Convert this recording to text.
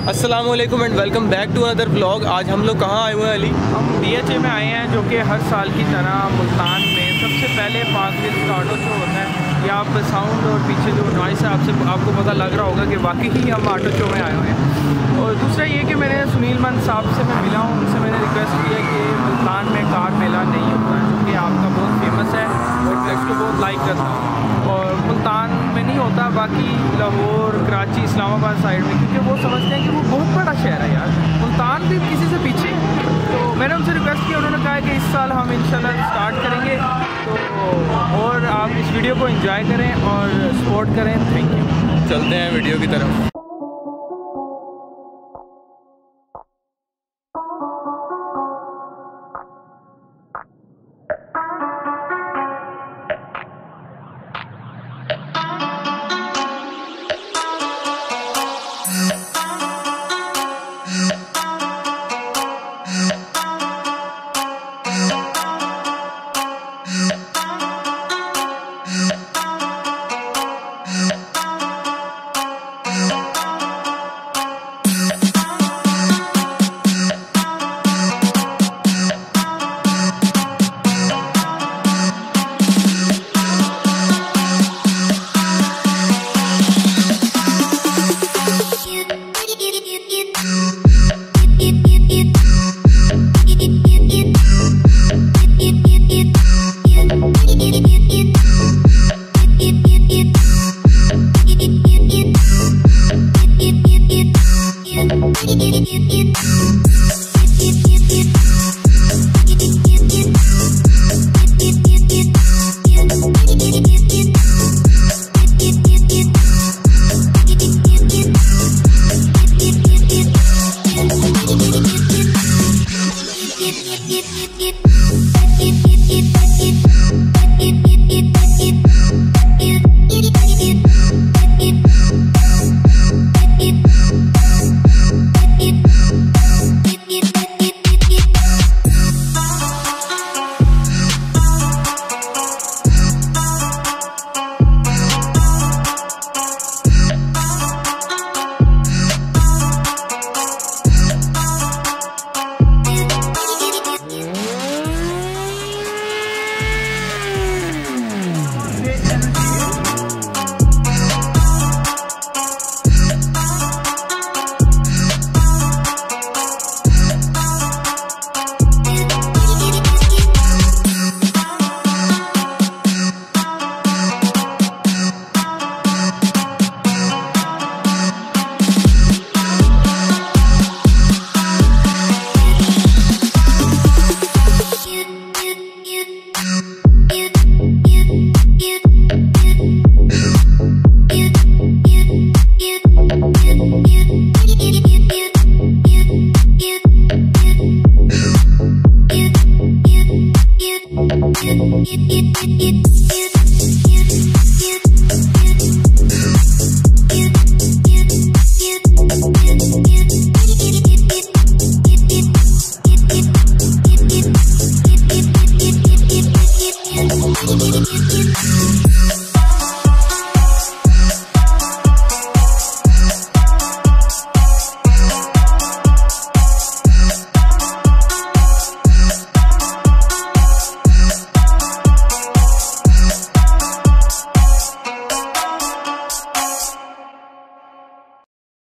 अस्सलाम वालेकुम and welcome back to another blog. आज हम लोग कहाँ आए हुए हैं अली? हम DHA में आए हैं, जो कि हर साल की तरह मुल्तान में सबसे पहले पाक व्हील्स का ऑटो शो होता है। ये आप साउंड और पीछे जो नॉइस है आपको पता लग रहा होगा कि वाकई ही हम ऑटो शो में आए हुए हैं। और दूसरा ये कि मैंने सुनील मन साहब से मैं मिला हूँ, उनसे मैंने रिक्वेस्ट किया कि मुल्तान में कार मेला नहीं होता है, जो कि आपका बहुत फेमस है और इसको बहुत लाइक करता हूँ। और मुल्तान में नहीं होता, बाकी लाहौर, कराची, इस्लामाबाद साइड में, क्योंकि वो समझते हैं कि वो बहुत बड़ा शहर है यार, मुल्तान भी किसी से पीछे। तो मैंने उनसे रिक्वेस्ट किया, उन्होंने कहा कि इस साल हम इंशाल्लाह स्टार्ट करेंगे। तो और आप इस वीडियो को एंजॉय करें और सपोर्ट करें। Thank you. चलते हैं वीडियो की तरफ। You